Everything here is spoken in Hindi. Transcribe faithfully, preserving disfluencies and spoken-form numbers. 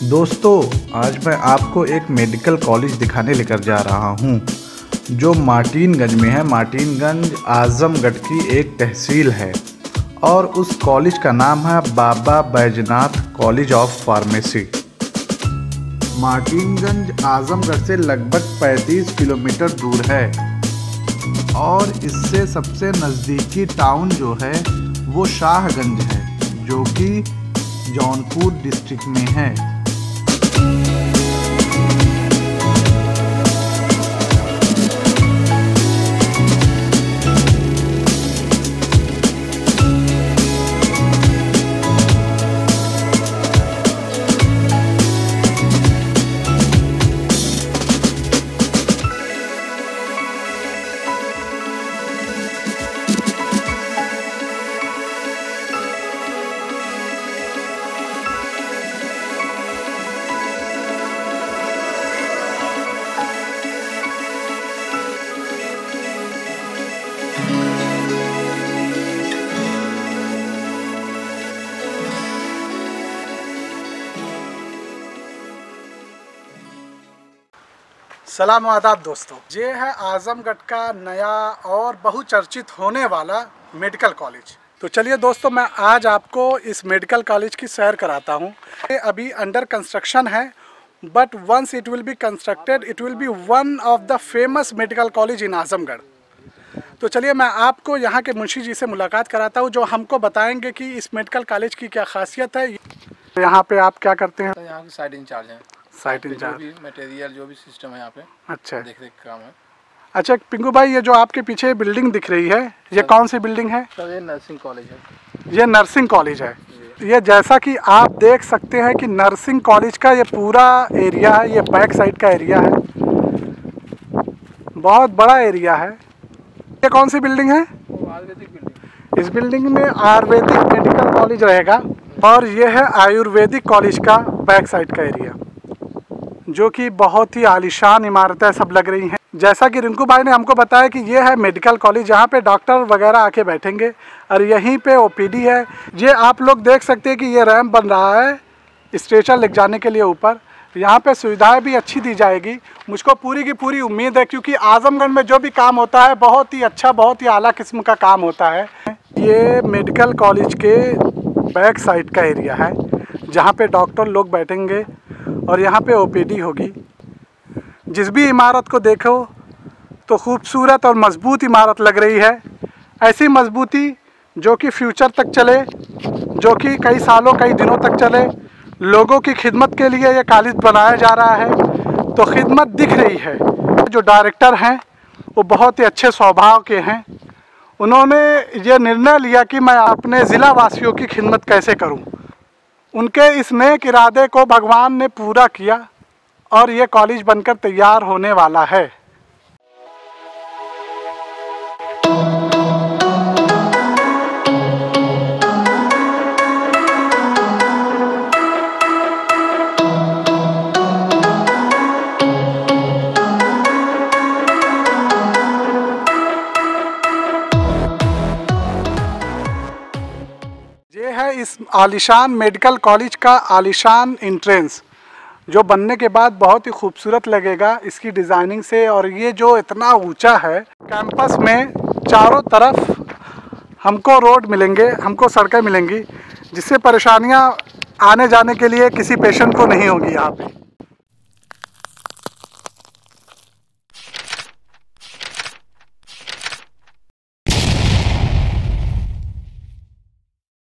दोस्तों, आज मैं आपको एक मेडिकल कॉलेज दिखाने लेकर जा रहा हूं, जो मार्टिनगंज में है। मार्टिनगंज आजमगढ़ की एक तहसील है और उस कॉलेज का नाम है Baba Baijnath college of pharmacy. Martinganj Azamgarh से लगभग पैंतीस किलोमीटर दूर है और इससे सबसे नज़दीकी टाउन जो है वो शाहगंज है, जो कि जौनपुर डिस्ट्रिक्ट में है। सलाम आदाब दोस्तों, ये है आजमगढ़ का नया और बहुचर्चित होने वाला मेडिकल कॉलेज। तो चलिए दोस्तों, मैं आज आपको इस मेडिकल कॉलेज की सैर कराता हूँ। ये अभी अंडर कंस्ट्रक्शन है, but once it will be constructed it will be one of the famous medical college in Azamgarh. तो चलिए मैं आपको यहाँ के मुंशी जी से मुलाकात कराता हूँ, जो हमको बताएंगे कि इस मेडिकल कॉलेज की क्या खासियत है। यहाँ पे आप क्या करते हैं? तो यहाँ के साइड इंचार्ज हैं। साइट इंचार्ज, जो भी मटेरियल जो भी सिस्टम है यहाँ पे, अच्छा देख रेख काम है। अच्छा पिंकू भाई, ये जो आपके पीछे बिल्डिंग दिख रही है, ये कौन सी बिल्डिंग है? सर ये नर्सिंग कॉलेज है। ये नर्सिंग कॉलेज है। ये जैसा कि आप देख सकते हैं कि नर्सिंग कॉलेज का ये पूरा एरिया है, ये बैक साइड का एरिया है, बहुत बड़ा एरिया है। ये कौन सी बिल्डिंग है? आयुर्वेदिक बिल्डिंग। इस बिल्डिंग में आयुर्वेदिक मेडिकल कॉलेज रहेगा और ये है आयुर्वेदिक कॉलेज का बैक साइड का एरिया, जो कि बहुत ही आलीशान इमारतें सब लग रही हैं। जैसा कि रिंकू भाई ने हमको बताया कि ये है मेडिकल कॉलेज, जहाँ पे डॉक्टर वगैरह आके बैठेंगे और यहीं पे ओपीडी है। ये आप लोग देख सकते हैं कि ये रैंप बन रहा है स्ट्रेचर ले जाने के लिए ऊपर। यहाँ पे सुविधाएं भी अच्छी दी जाएगी, मुझको पूरी की पूरी उम्मीद है, क्योंकि आजमगढ़ में जो भी काम होता है बहुत ही अच्छा, बहुत ही आला किस्म का काम होता है। ये मेडिकल कॉलेज के बैक साइड का एरिया है, जहाँ पे डॉक्टर लोग बैठेंगे और यहाँ पे ओपीडी होगी। जिस भी इमारत को देखो तो खूबसूरत और मजबूत इमारत लग रही है। ऐसी मजबूती जो कि फ्यूचर तक चले, जो कि कई सालों कई दिनों तक चले। लोगों की खिदमत के लिए ये कॉलेज बनाया जा रहा है, तो खिदमत दिख रही है। जो डायरेक्टर हैं वो बहुत ही अच्छे स्वभाव के हैं। उन्होंने ये निर्णय लिया कि मैं अपने ज़िला वासियों की खिदमत कैसे करूँ। उनके इस नेक इरादे को भगवान ने पूरा किया और ये कॉलेज बनकर तैयार होने वाला है। ये है इस आलीशान मेडिकल कॉलेज का आलीशान एंट्रेंस, जो बनने के बाद बहुत ही खूबसूरत लगेगा इसकी डिज़ाइनिंग से। और ये जो इतना ऊंचा है, कैंपस में चारों तरफ हमको रोड मिलेंगे, हमको सड़कें मिलेंगी, जिससे परेशानियां आने जाने के लिए किसी पेशेंट को नहीं होगी यहाँ पे।